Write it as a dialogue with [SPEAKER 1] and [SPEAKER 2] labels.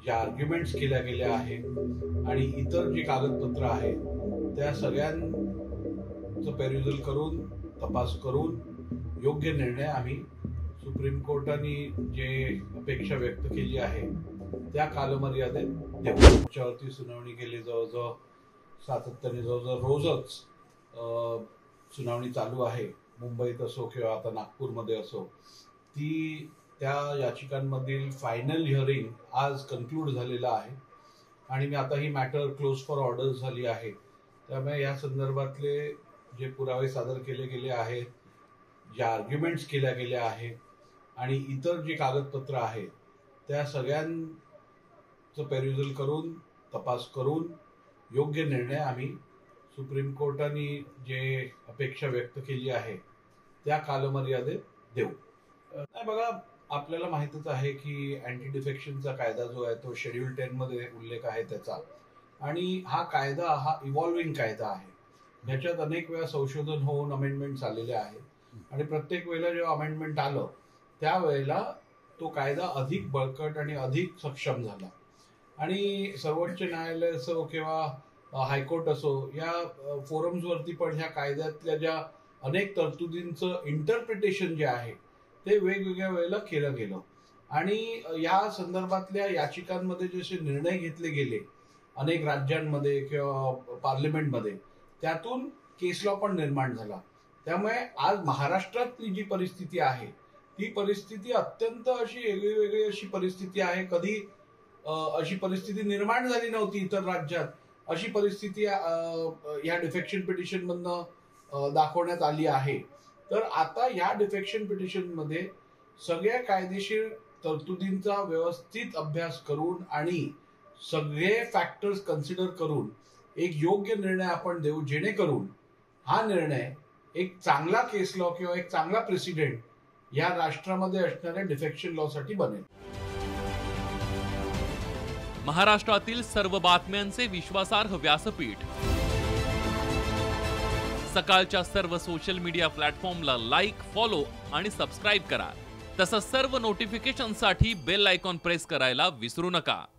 [SPEAKER 1] ज्या आर्ग्युमेंट्स केल्या गेल्या आहेत आणि इतर जी कागदपत्र आहेत त्या सगळ्यांचं पेरुजल करून तपास करून योग्य निर्णय आम्ही सुप्रीम कोर्टाने जे अपेक्षा व्यक्त केली आहे त्या कालमर्यादेत देऊ. त्याच्यावरती सुनावणी केली, जवळजवळ सातत्याने जवळजवळ रोजच सुनावणी चालू आहे. मुंबईत असो किंवा आता नागपूरमध्ये असो, त्या याचिकांमधील फायनल हिअरिंग आज कन्क्लूड झालेला आहे आणि मी आता ही मॅटर क्लोज फॉर ऑर्डर झाली आहे. त्यामुळे या संदर्भातले जे पुरावे सादर केले गेले आहेत, ज्या आर्ग्युमेंट्स केल्या गेल्या आहेत आणि इतर जी कागदपत्र आहेत त्या सगळ्यांचं पेरुजल करून तपास करून योग्य निर्णय आम्ही सुप्रीम कोर्टाने जे अपेक्षा व्यक्त केली आहे त्या कालमर्यादेत देऊ. नाही बघा, आपल्याला माहितच आहे की अँटी डिफेक्शनचा कायदा जो आहे तो शेड्यूल 10 मध्ये उल्लेख आहे त्याचा, आणि हा कायदा हा इव्हॉल्विंग कायदा आहे. ह्याच्यात अनेक वेळा संशोधन होऊन अमेंडमेंट आलेले आहेत आणि प्रत्येक वेळेला जेव्हा अमेंडमेंट आलं त्यावेळेला तो कायदा अधिक बळकट आणि अधिक सक्षम झाला. आणि सर्वोच्च न्यायालय असो किंवा हायकोर्ट असो, या फोरम्सवरती पण ह्या कायद्यातल्या ज्या अनेक तरतुदींचं इंटरप्रिटेशन जे आहे ते वेगवेगळ्या वेळेला केलं गेलं आणि या संदर्भातल्या याचिकांमध्ये जसे निर्णय घेतले गेले अनेक राज्यांमध्ये किंवा पार्लमेंटमध्ये, त्यातून केस लॉ पण निर्माण झाला. त्यामुळे आज महाराष्ट्रातली जी परिस्थिती आहे ती परिस्थिती अत्यंत अशी वेगळी अशी परिस्थिती आहे. कधी अशी परिस्थिती निर्माण झाली नव्हती इतर राज्यात. अशी परिस्थिती या डिफेक्शन पिटिशन मधनं दाखवण्यात आली आहे. तर आता या डिफेक्शन पिटिशन मध्ये सगळ्या कायदेशीर तरतुदींचा व्यवस्थित अभ्यास करून आणि सगळे फॅक्टर्स कन्सिडर करून एक योग्य निर्णय आपण देऊ, जेणेकरून हा निर्णय एक चांगला केस लॉ किंवा एक चांगला प्रेसिडेंट या राष्ट्रामध्ये असणाऱ्या डिफेक्शन लॉ साठी बनेल.
[SPEAKER 2] महाराष्ट्रातील सर्व बातम्यांचे विश्वासार्ह व्यासपीठ. सकाळच्या सर्व सोशल मीडिया प्लॅटफॉर्मला लाईक, फॉलो आणि सबस्क्राईब करा. तसंच सर्व नोटिफिकेशनसाठी बेल आयकॉन प्रेस करायला विसरू नका.